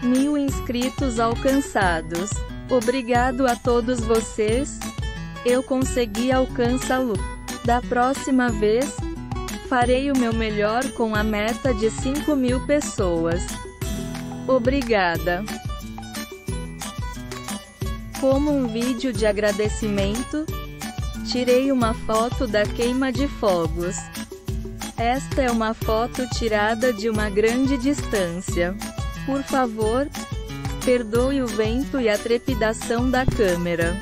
1000 inscritos alcançados. Obrigado a todos vocês. Eu consegui alcançá-lo. Da próxima vez, farei o meu melhor com a meta de 5.000 pessoas. Obrigada. Como um vídeo de agradecimento, tirei uma foto da queima de fogos. Esta é uma foto tirada de uma grande distância. Por favor, perdoe o vento e a trepidação da câmera.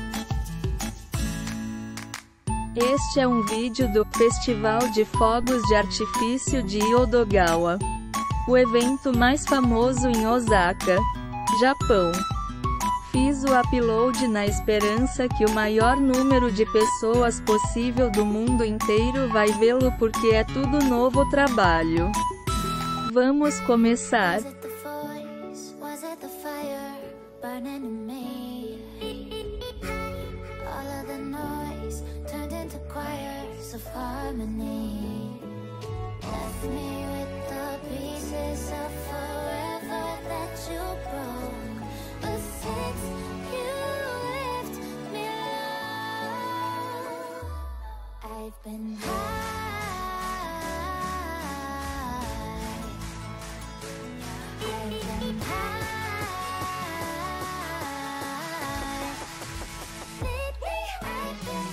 Este é um vídeo do Festival de Fogos de Artifício de Iodogawa, o evento mais famoso em Osaka, Japão. Fiz o upload na esperança que o maior número de pessoas possível do mundo inteiro vai vê-lo porque é tudo novo trabalho. Vamos começar. I've been high. I've been high. Lately I've been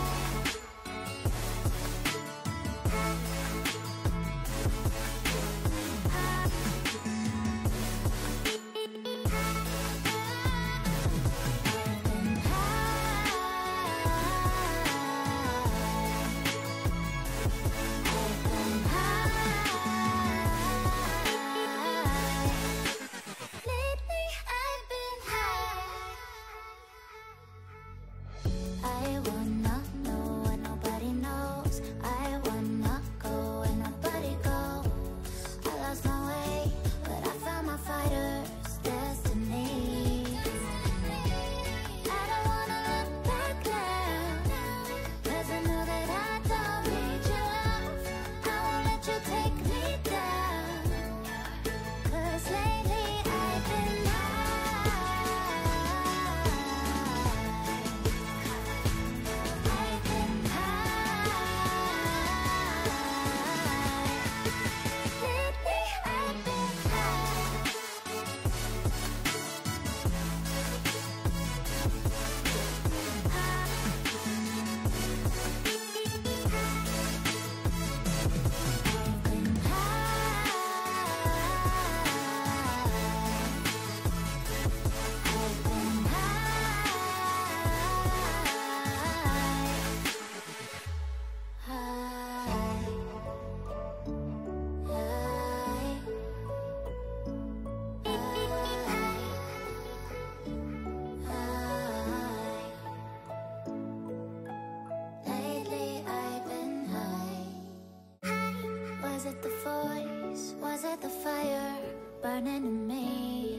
Was it the voice? Was it the fire burning in me?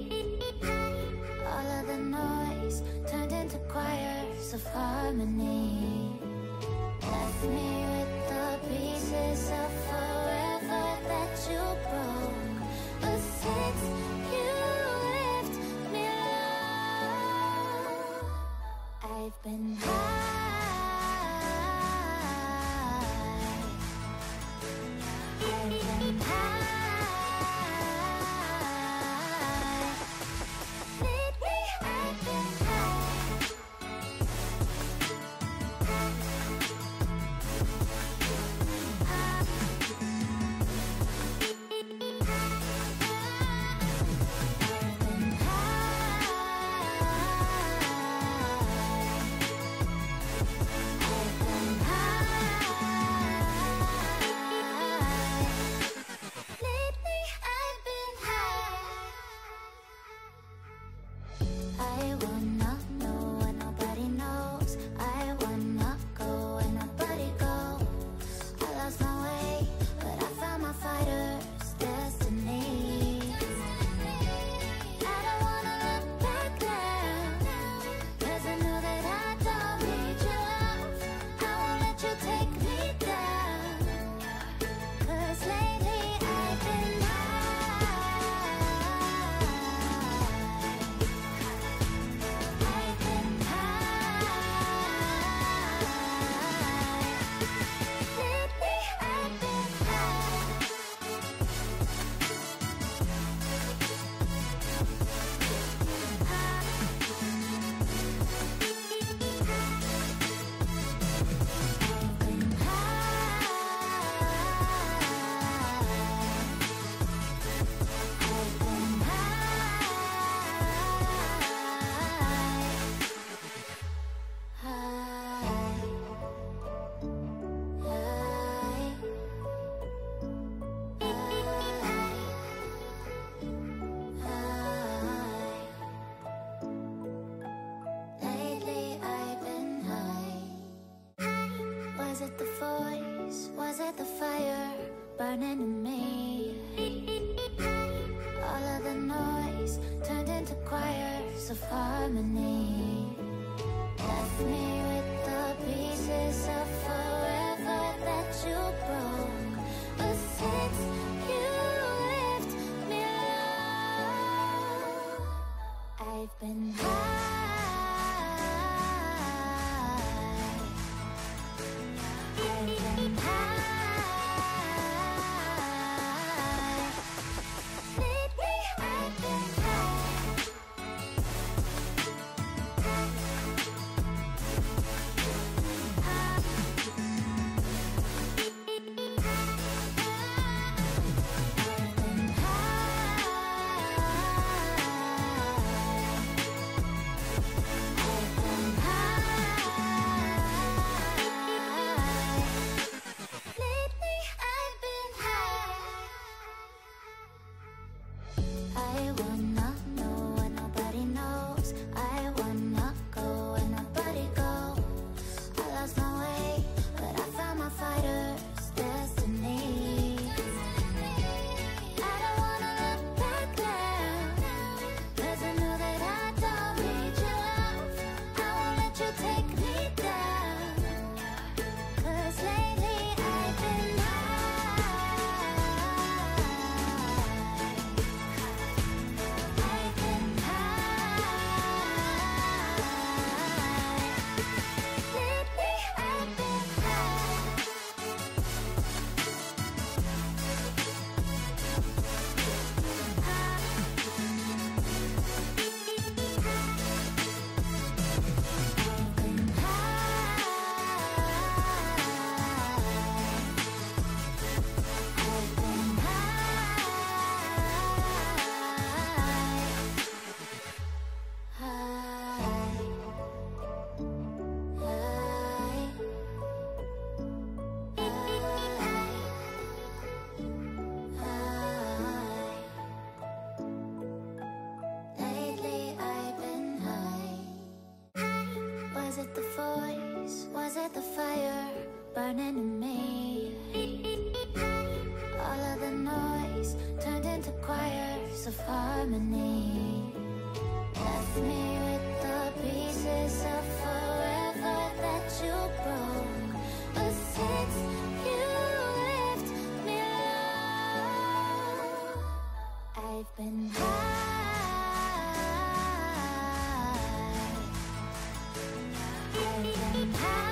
All of the noise turned into choirs of harmony. Left me with the pieces of forever that you broke. But since you left me alone, I've been high. the fire burning in me? All of the noise turned into choirs of harmony. Left me with the pieces of forever that you broke. But since you left me alone, I've been high. Burning in me. All of the noise turned into choirs of harmony. Left me with the pieces of forever that you broke. But since you left me alone, I've been high. I've been high.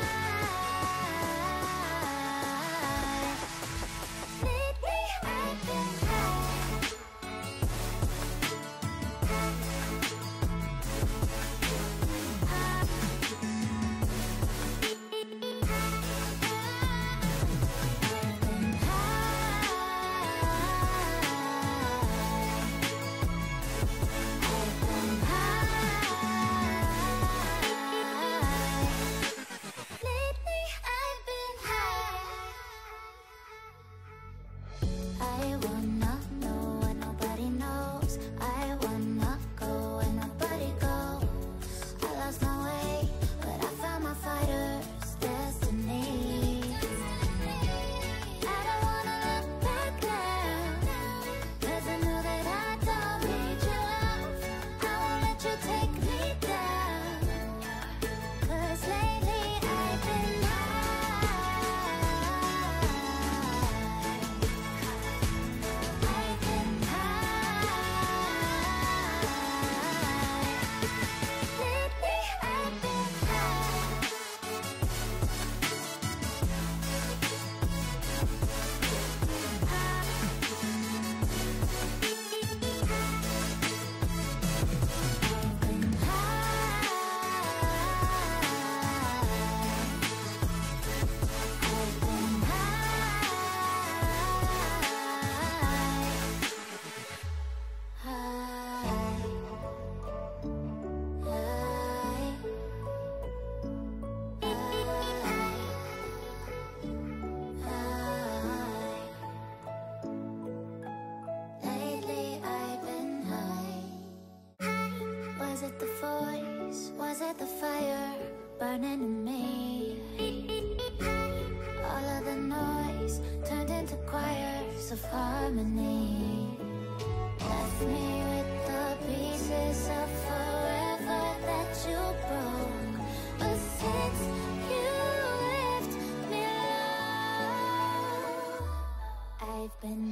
choirs of harmony. Left me with the pieces of forever that you broke. But since you left me alone, I've been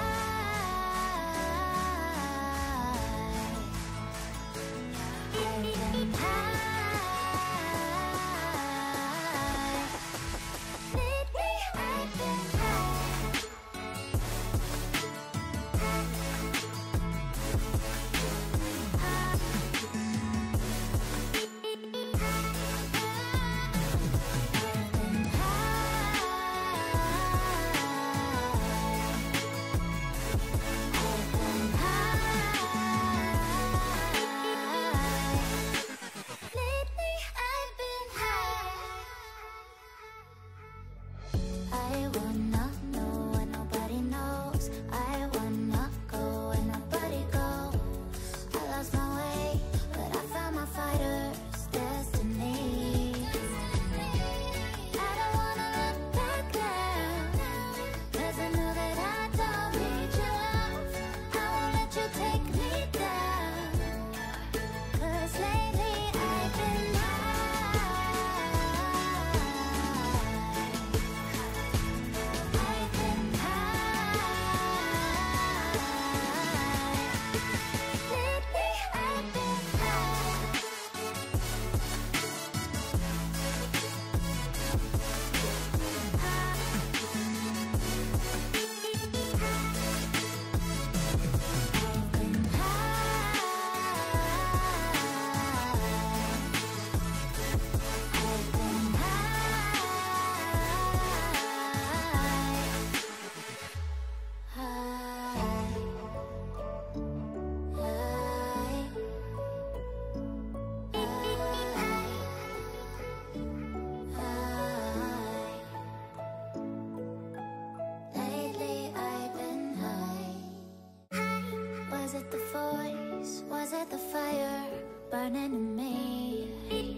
burning in me.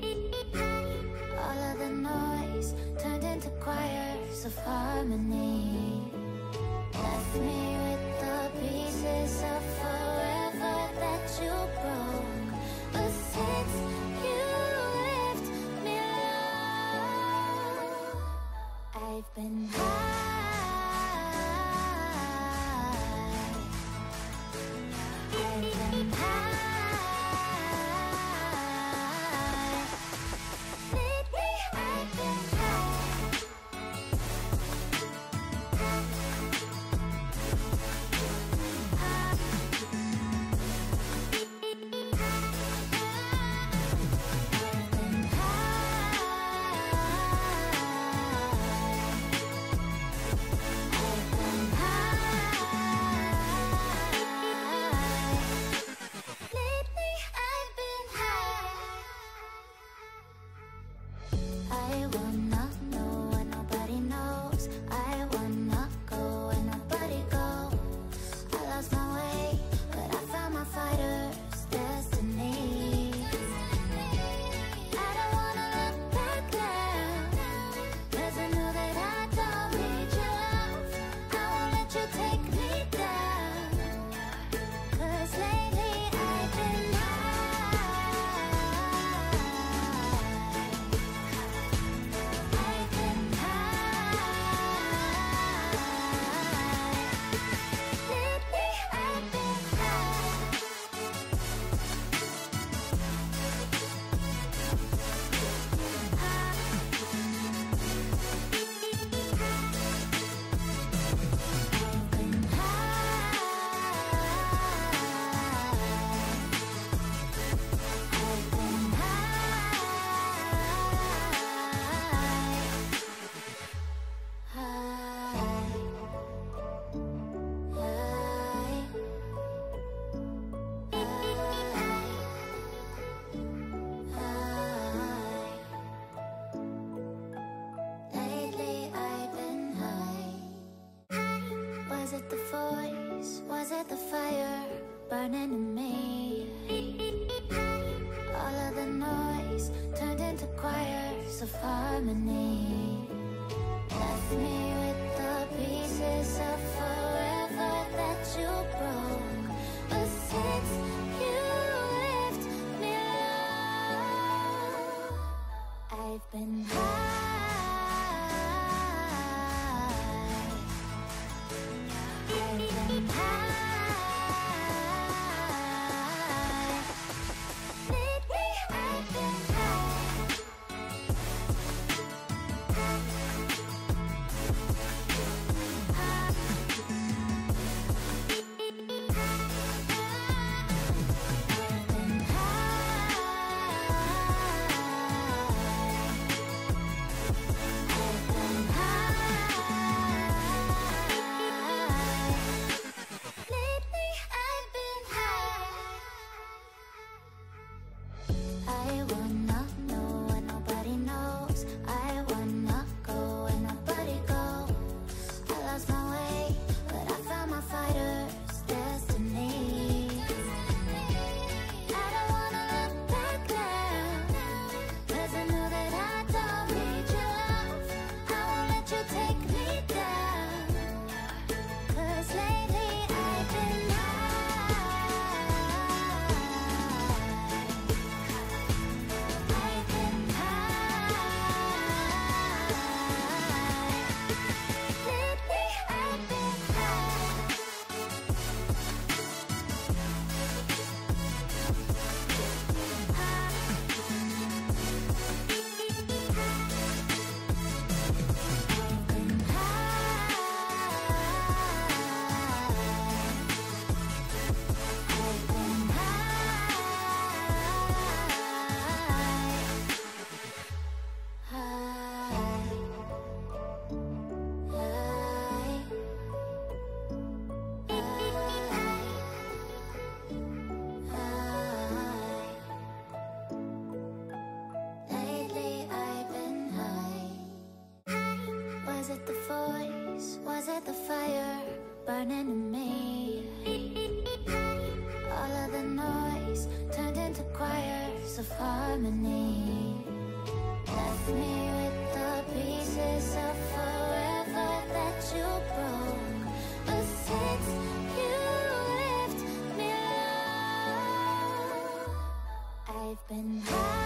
All of the noise turned into choirs of harmony. Left me with the pieces of forever that you broke. But since you left me alone, I've been burning in me. All of the noise turned into choirs of harmony. Left me with the pieces of forever voice? Was it the fire burning in me? All of the noise turned into choirs of harmony. Left me with the pieces of forever that you broke. But since you left me alone, I've been high.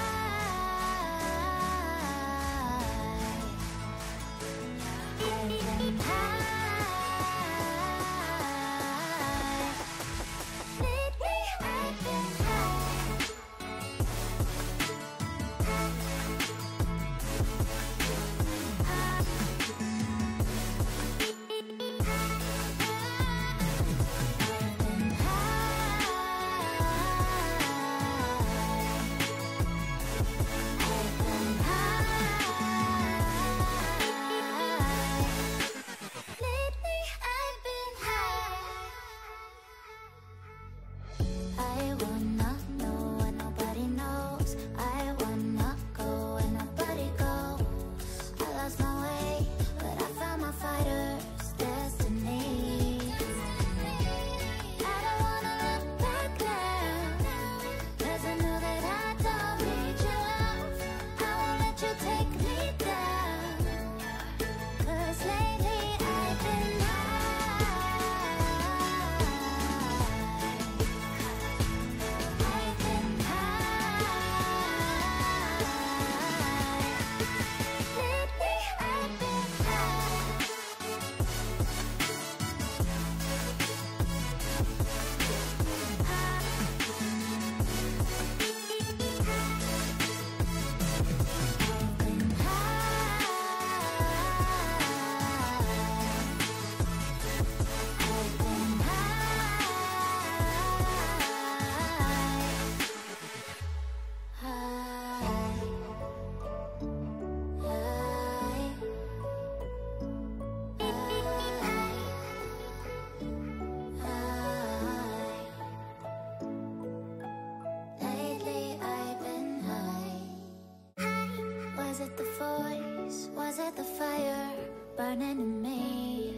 Burning in me.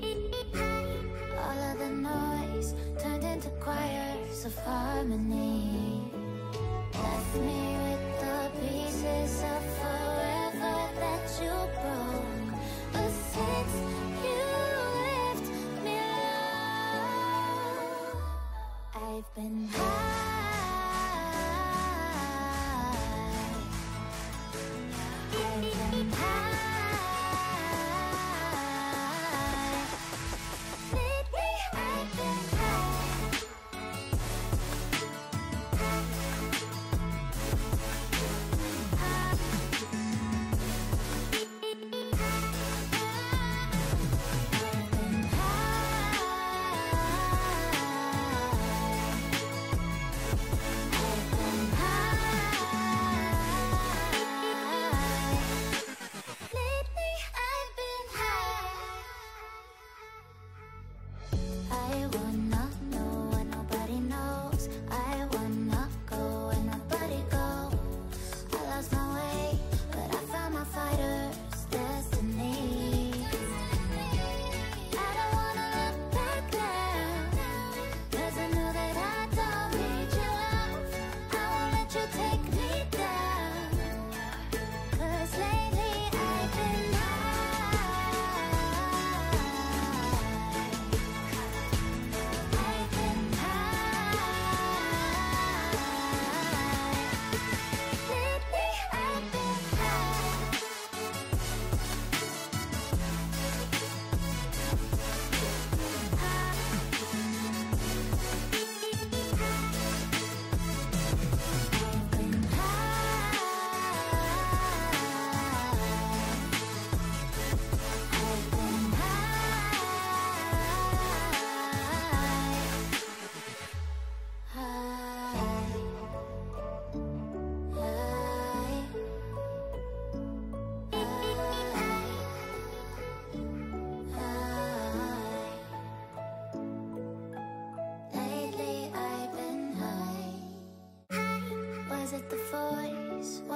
All of the noise turned into choirs of harmony. Left me with the pieces of forever that you broke. But since you left me alone, I've been high. I've been high.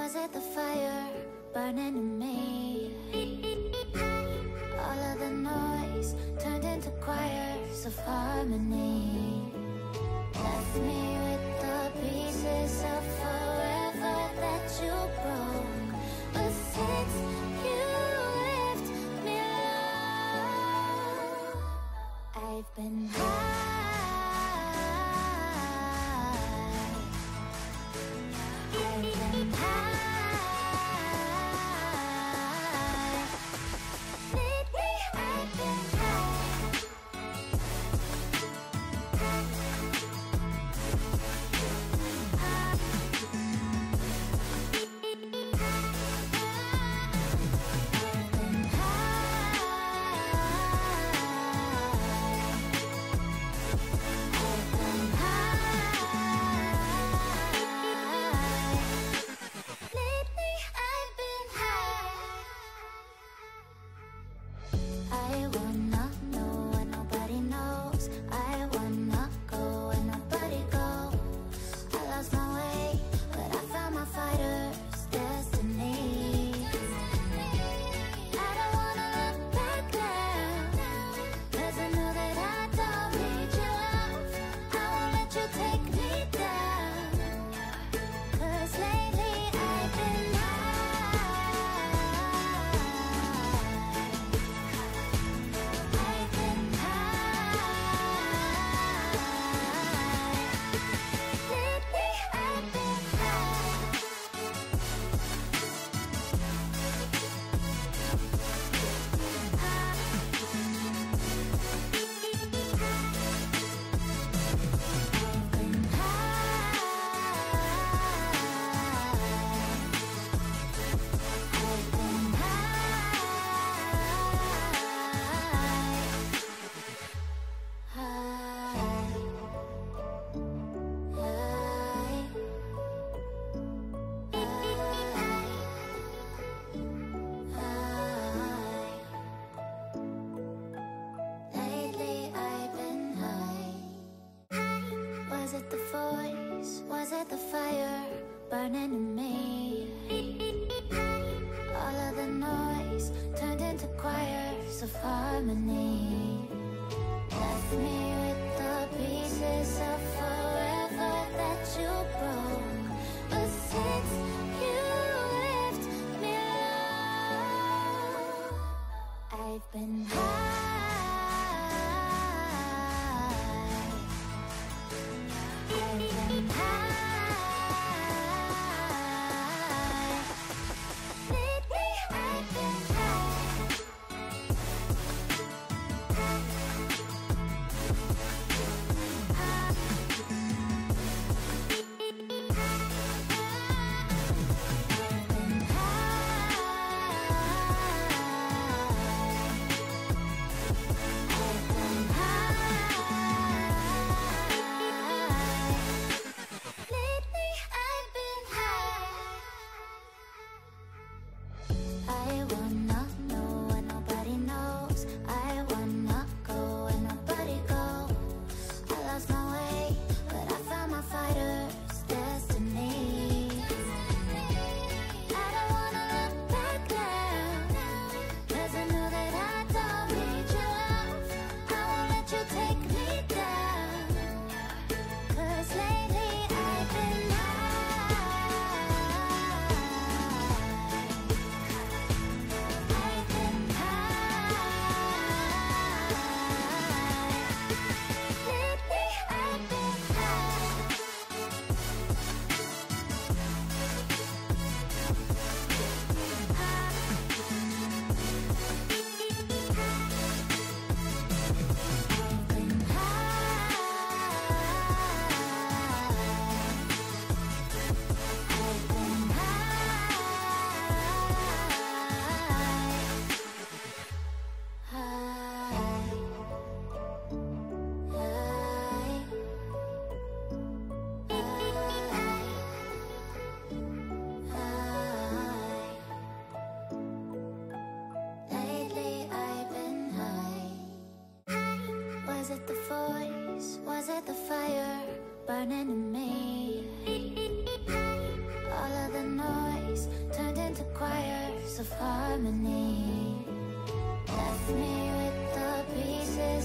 burning in me. All of the noise turned into choirs of harmony. Left me with the pieces of forever that you broke. But since you left me alone, I've been high. I've been high. Lately I've been burning in me. All of the noise turned into choirs of harmony. Left me with the pieces of forever that you broke. But since you left me alone, I've been high. I've been high. Burning in me. All of the noise turned into choirs of harmony. Left me with the pieces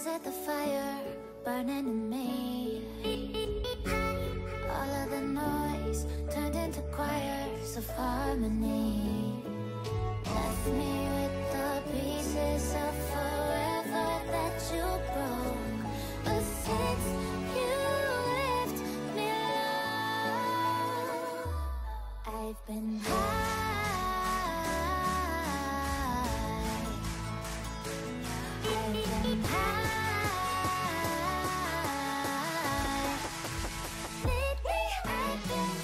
Was it the fire burning in me? All of the noise turned into choirs of harmony. Left me with the pieces of forever that you broke. But since you left me alone, I've been high. I've been high. Lately I've been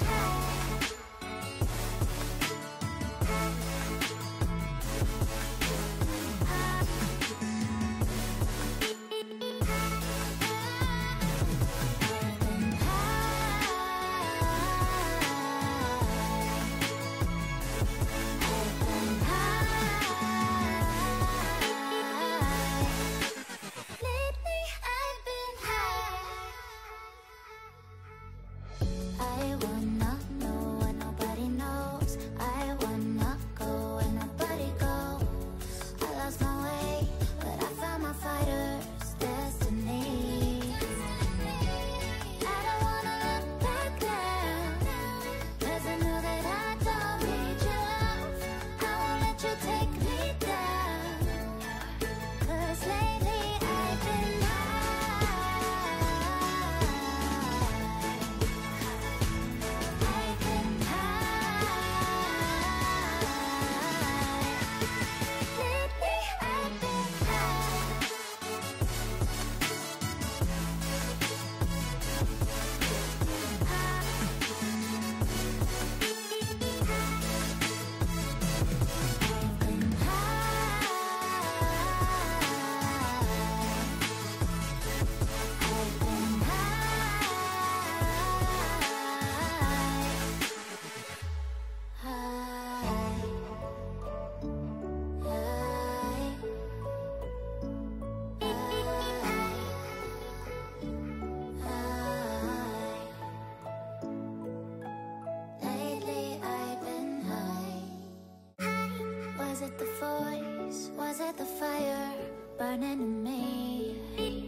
Was it the voice? Was it the fire burning in me?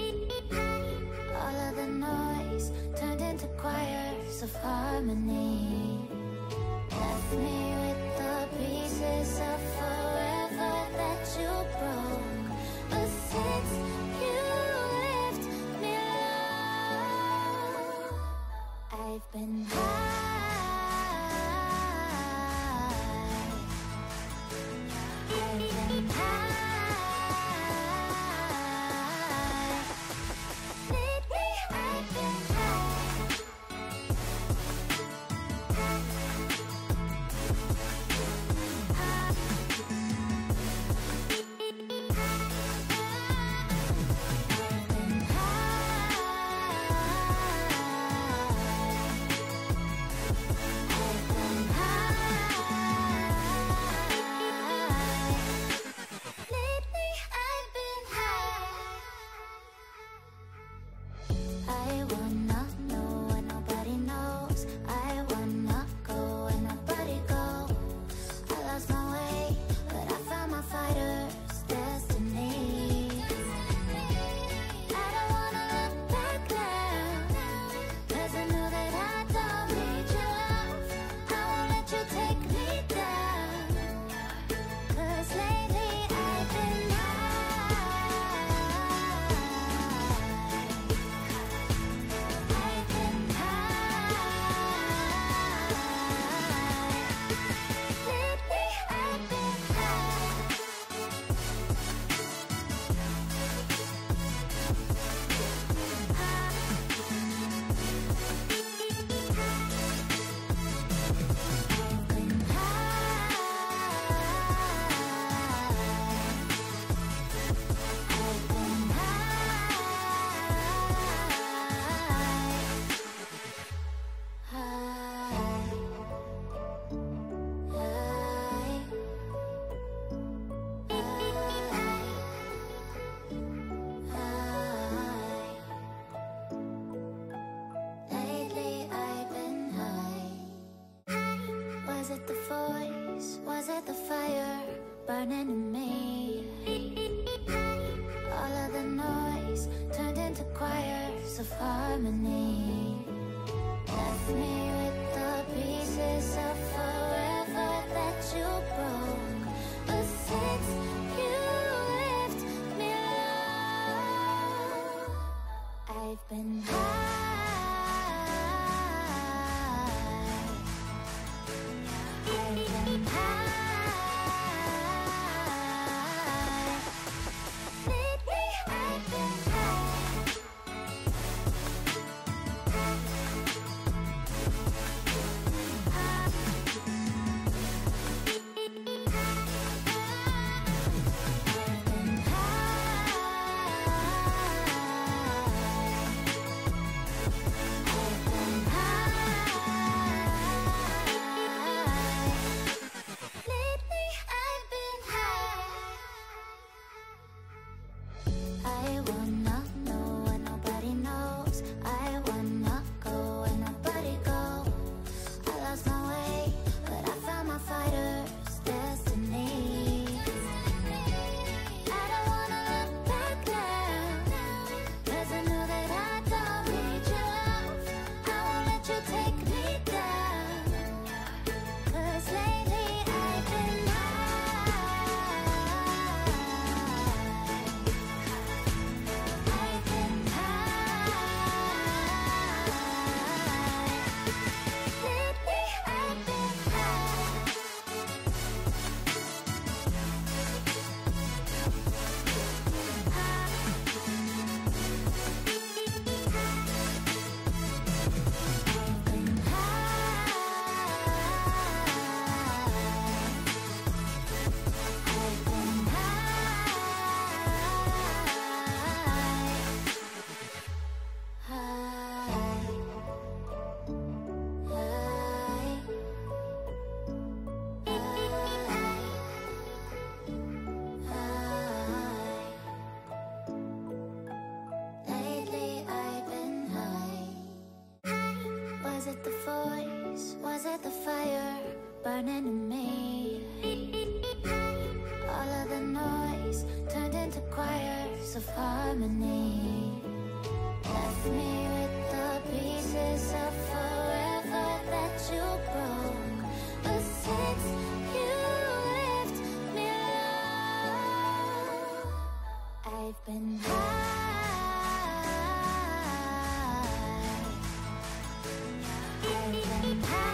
All of the noise turned into choirs of harmony. Left me with the pieces of forever that you broke. But since you left me alone, I've been high. Lately I've been high. harmony. Left me with the pieces of forever that you broke. But since you left me alone, I've been high. I've been high. Lately I've been burning in me. All of the noise turned into choirs of harmony. Left me with the pieces of forever that you broke. But since you left me alone, I've been high. I've been high.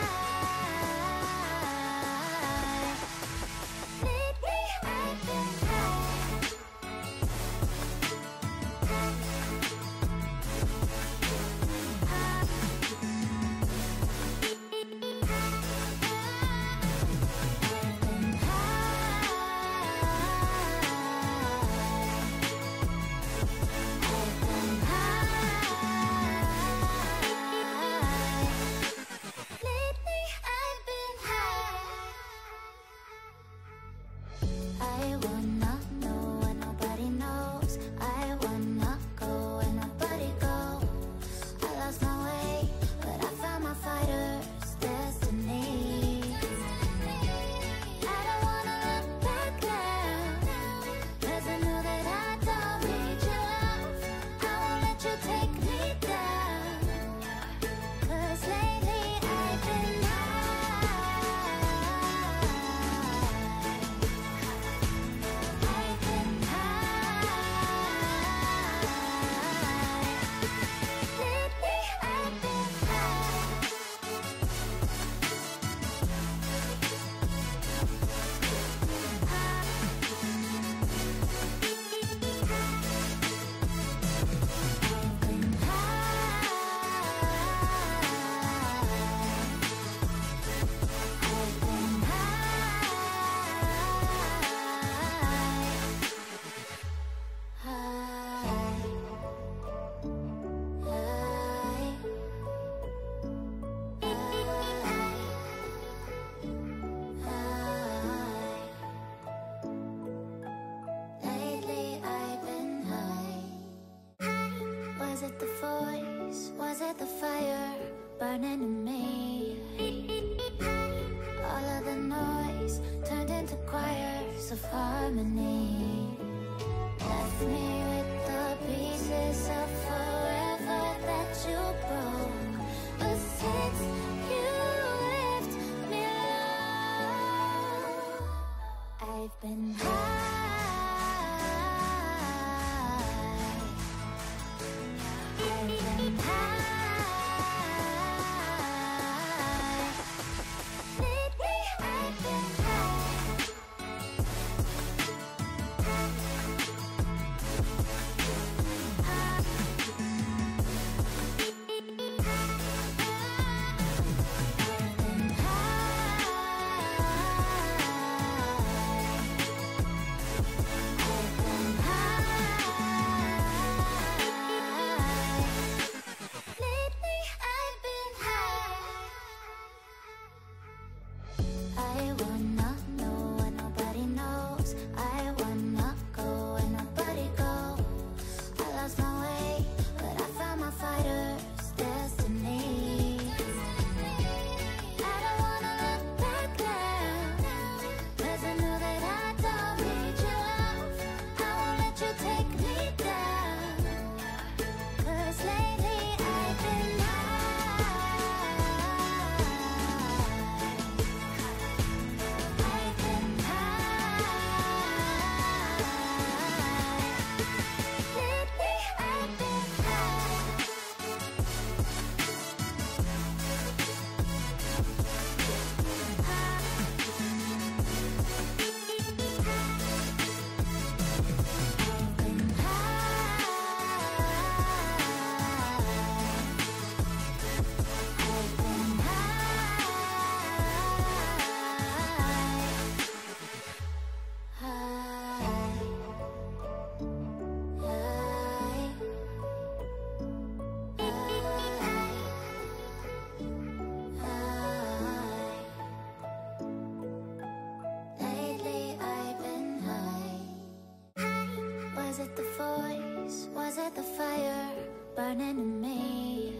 Burning in me. All of the noise turned into choirs of harmony. Left me with the pieces of forever it the fire burning in me?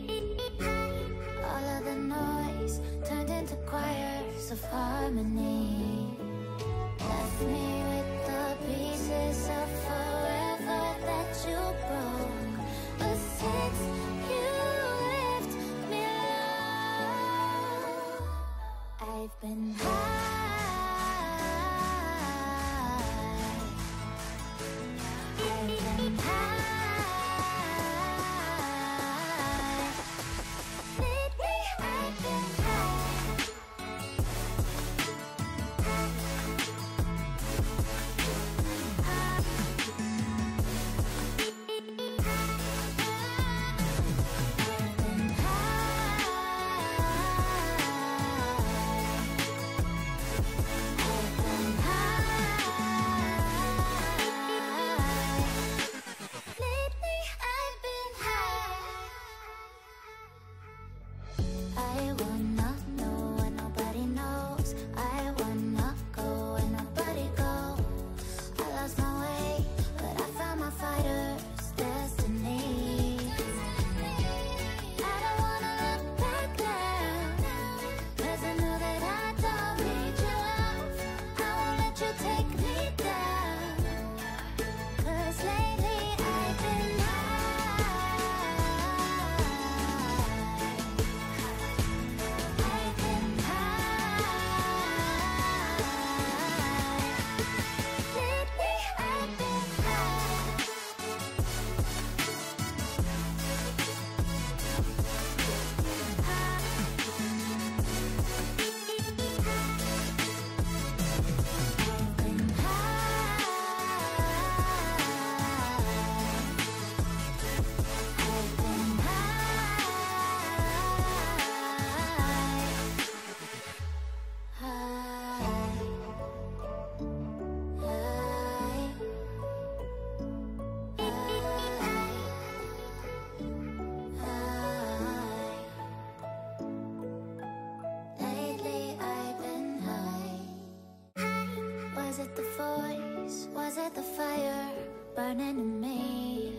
All of the noise turned into choirs of harmony. Left me with the pieces of forever that you broke. But since you left me alone, I've been high. Was it the voice? Was it the fire burning in me?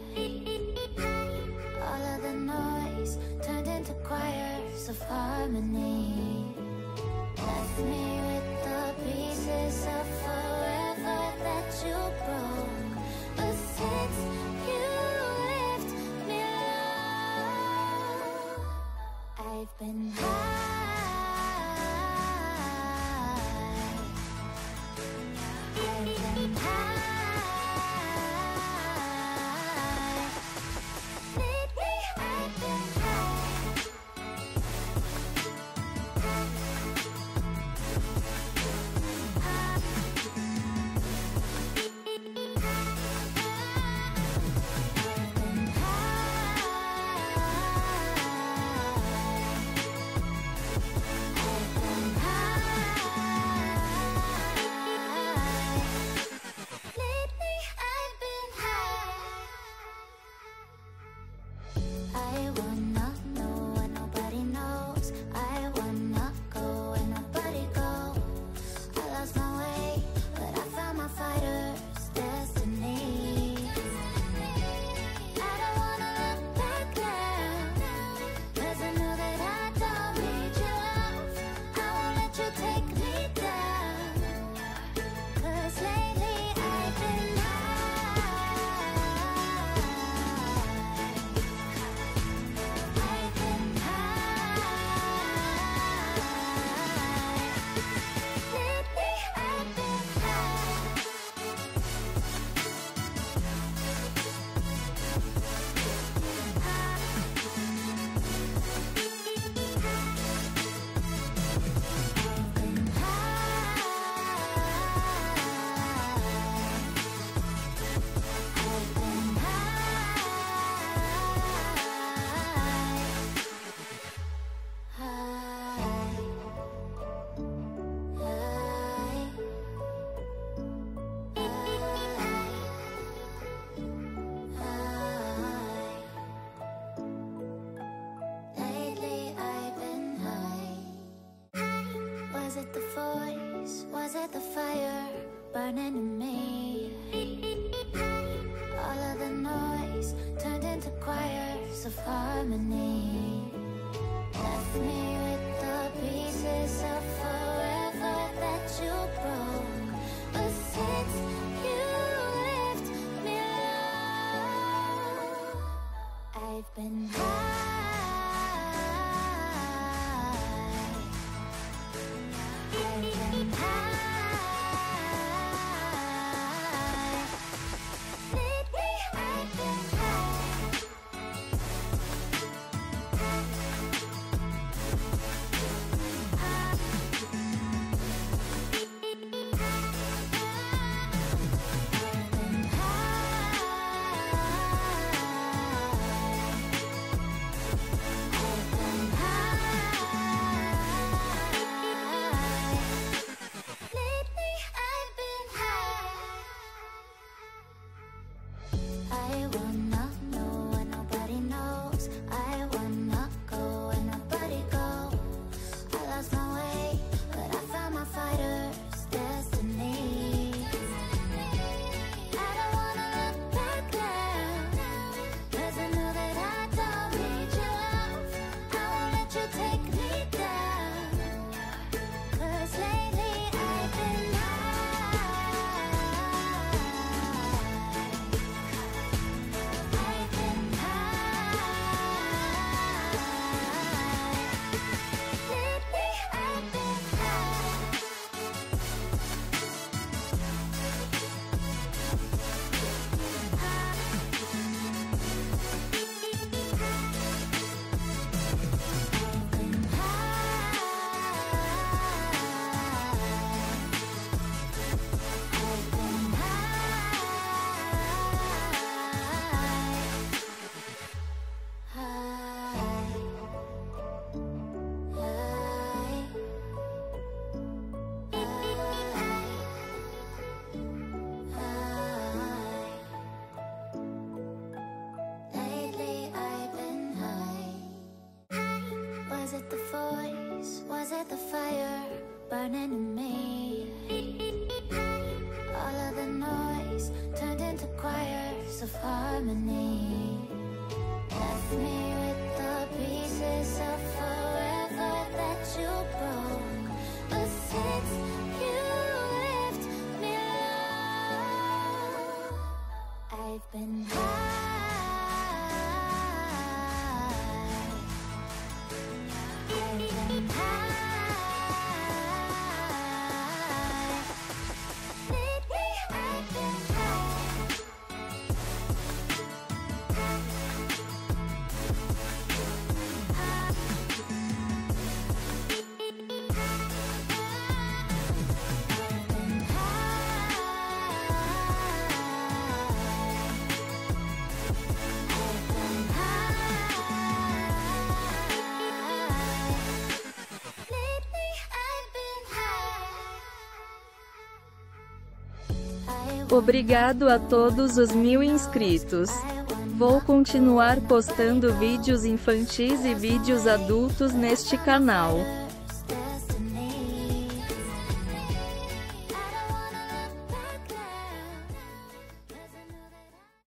All of the noise turned into choirs of harmony. Left me with the pieces of forever that you broke. But since you left me alone, I've been high. Was it the voice? Was it the fire burning in me? All of the noise into choirs of harmony. Left me with the pieces of forever that you broke. But since you left me alone, I've been burning in me. All of the noise turned into choirs of harmony. Left me with the pieces of forever that you broke. But since you left me alone, I've been Obrigado a todos os 1000 inscritos. Vou continuar postando vídeos infantis e vídeos adultos neste canal.